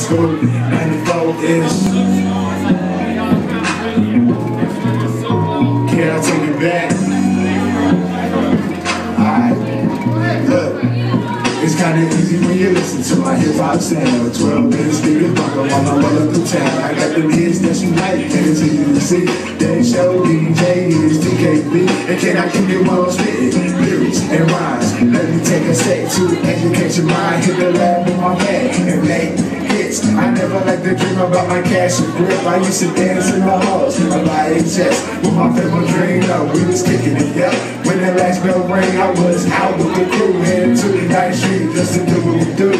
school, 94-ish. Can I take it back? Alright, look. It's kinda easy when you listen to my hip-hop sound. 12-minute speakers bumping while I'm rolling through town. I got the hits that you like, and it's easy to see. They show DJ Is TKB. And can I keep it while I'm spitting lyrics and rhymes? Let me take a sec to educate your mind. Hit the lab with my bag and make hits. I never like to dream about my cash and grip. I used to dance in the halls of IHS with my favorite dream. We was kicking it, yeah. When the last bell rang, I was out with the crew, heading to the night street just to do what we do.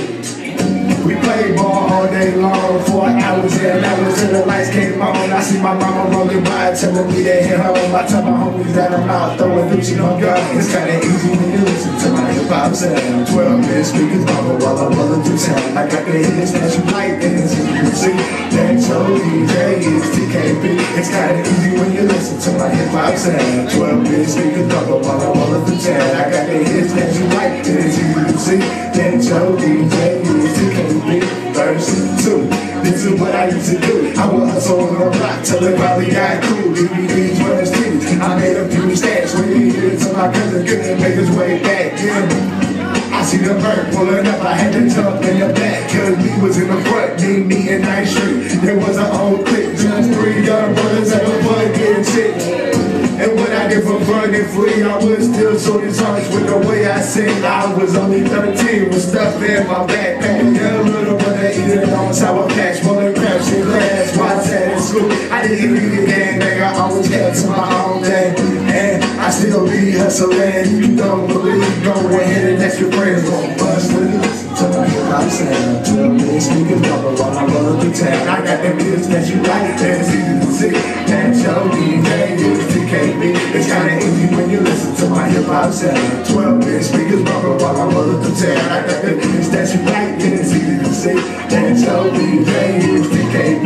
We played ball all day long for hours and hours till the lights came on. I see my mama rolling by, telling me to hit home. I tell my homies that I'm out throwing Gucci on God. It's kinda easy when you listen to my hip-hop sound. 12-minute speakers bumping while I'm rolling through town. I got the hits that you like, and it's easy to see. That your DJ Is TKB. It's kinda easy when you listen to my hip-hop sound. 12-minute speakers bumping while I'm rolling through town. I got the hits that you like, and it's easy to see. That your DJ Is TKB. Verse 2. This is what I used to do. I would hustle on the block till it probably got cool. DVDs were the streets. I made a few stats when he hit it to my cousin couldn't make his way back. Yeah. I see the bird pulling up. I had to jump in the back cause he was in the front. Me and Night Street. There was an old clique. Just 3 young brothers at the fun getting shit. And when I did for fun and free, I was still so disheartened with the way I sing. I was only 13 with stuff in my backpack. Yeah, little brother eating on sour patch, rolling crabs in glass, while I sat in school. I didn't read a damn thing, I always kept to my own thing. And I still be hustling. You don't believe, go ahead and ask your friends. Won't bust with it. To my hip-hop sound. 12-minute speakers bumping while I'm rolling through town. I got them hits that you like, and it's easy to see. That your DJ Is TKB. It's kinda easy when you listen to my hip-hop sound. 12-minute speakers bumping while I'm rolling through town. I got them hits that you like, and it's easy to see. That your DJ Is TKB.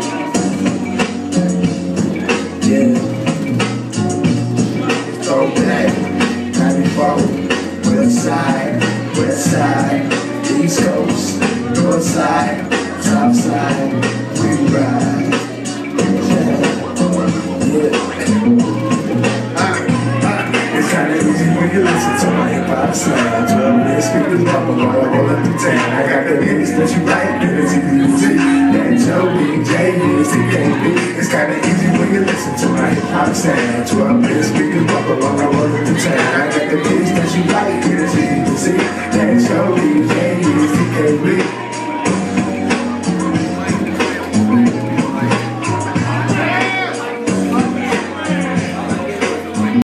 Yeah. Throwback, 94, west side, East Coast, north side, south side, we ride. It's kinda easy when you listen to my hip-hop sound. 12-minute speakers bumping while I'm rolling through town. I got the hits that you like, and it's easy to see. That your DJ Is TKB. It's kinda easy when you listen to my hip-hop sound. 12-minute speakers bumping while I'm rolling through town. I got the hits that you like, and it's easy to see. That your DJ Is TKB.